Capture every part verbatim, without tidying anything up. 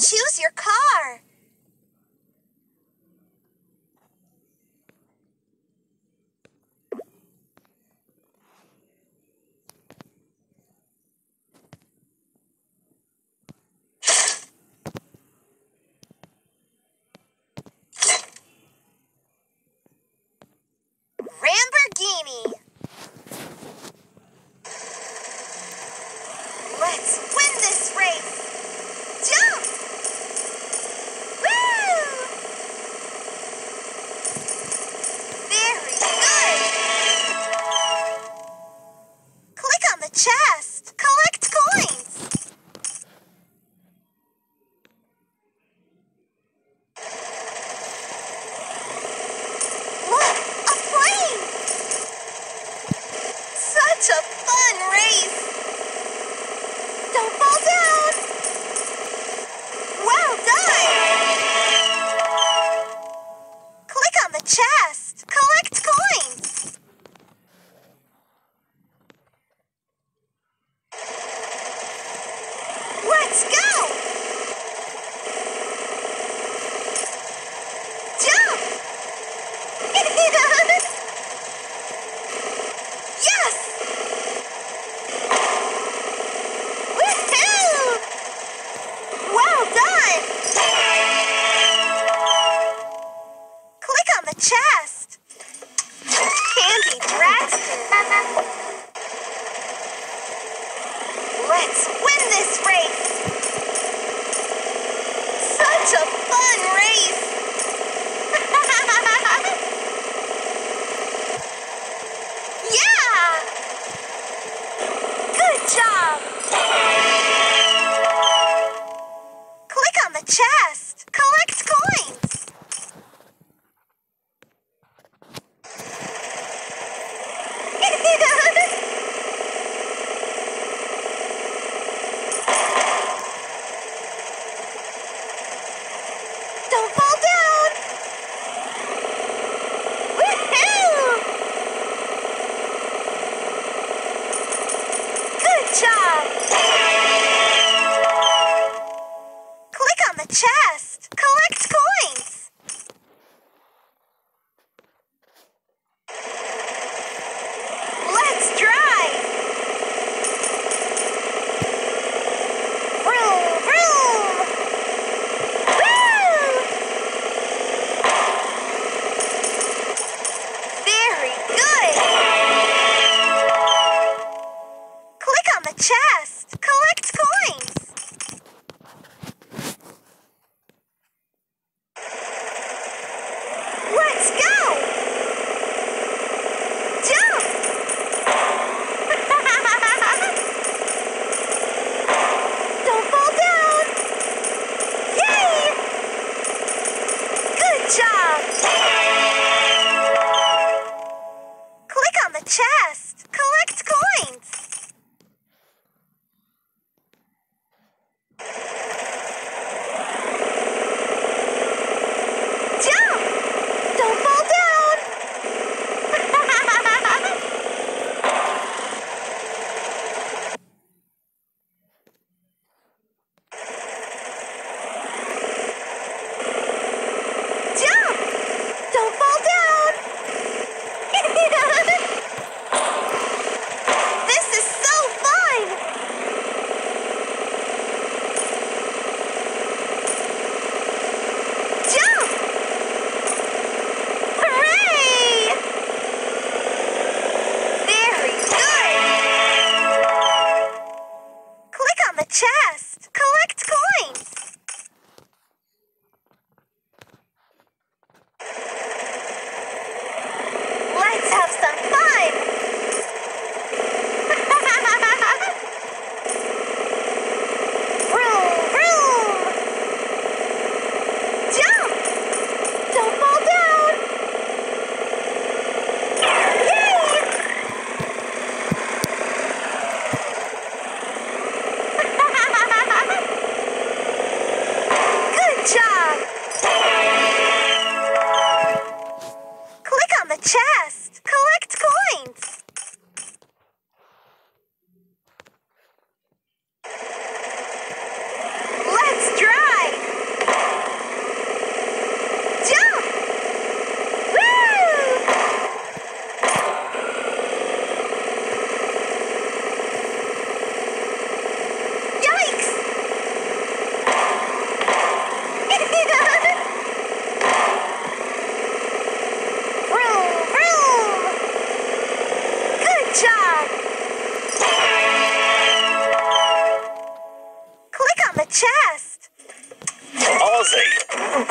Choose your car. Lamborghini. Let's win this race. Jump! Woo! Very good. Click on the chest. Collect coins. Look, a plane. Such a fun race. Don't fall down. Well done. Click on the chest. Collect coins. Let's go. Jump. Yes. Woohoo! Well done. Click on the chest. Candy dragster. Let's win this race. Such a fun race. Yeah! Good job. Click on the chest. Collect coins. Don't fall down. Woohoo! Good job. Click on the chest. Collect coins. Let's drive. Vroom, vroom. Woo! Very good. Click on the chest. Collect coins. Let's go. Jump. Don't fall down. Yay! Good job. Click on the chest. Collect coins. Jump! Don't fall down. Jump! Don't fall down. This is so fun. Jump! Hooray! Very good. Click on the chest. Collect coins. Let's have some fun. Vroom, vroom. Jump. Don't fall down. Yay! chest. Aussie.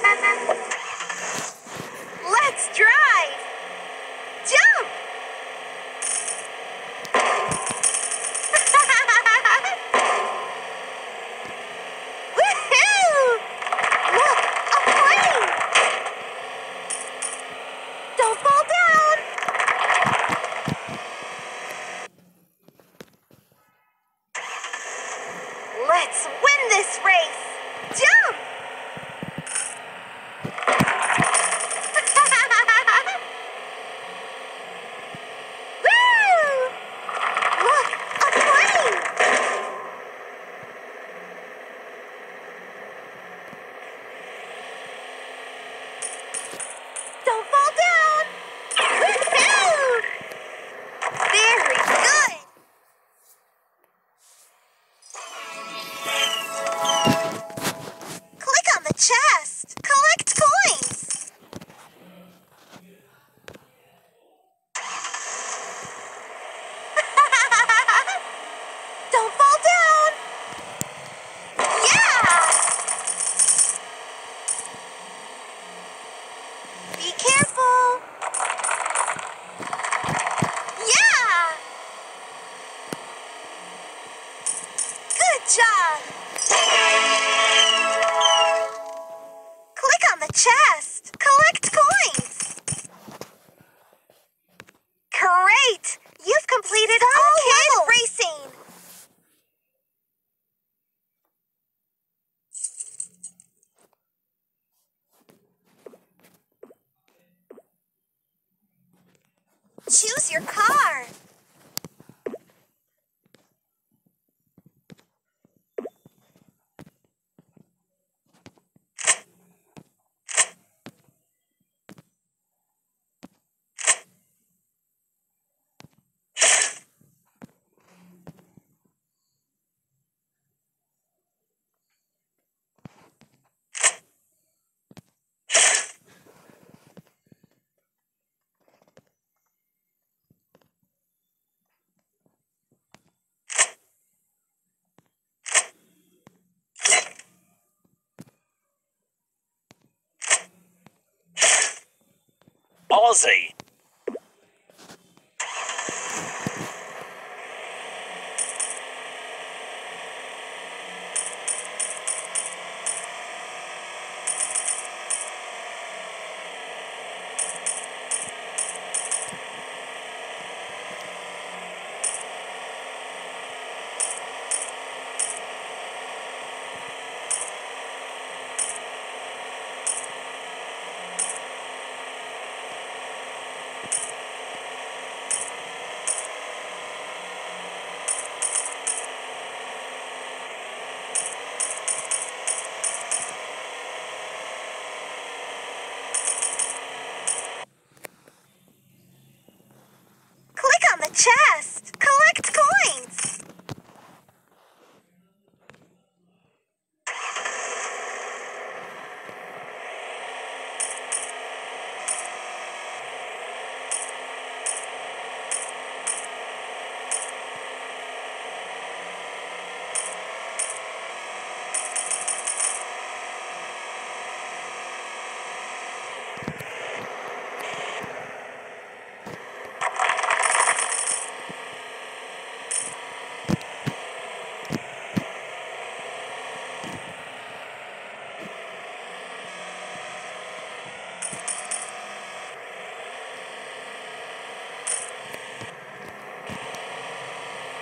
Let's drive. Jump. Woohoo! Look, a plane. Don't fall down. Let's win this race. Jump. Woo! Look, a plane. Don't fall down. Woohoo! Very good. Click on the chest. Collect coins. Don't fall down. Yeah! Be careful. Yeah! Good job. Click on the chest. Collect coins. Great! You've completed all kid racing. Choose your car. Aussie. Click on the chest. Collect coins.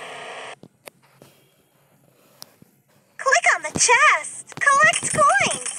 Click on the chest. Collect coins.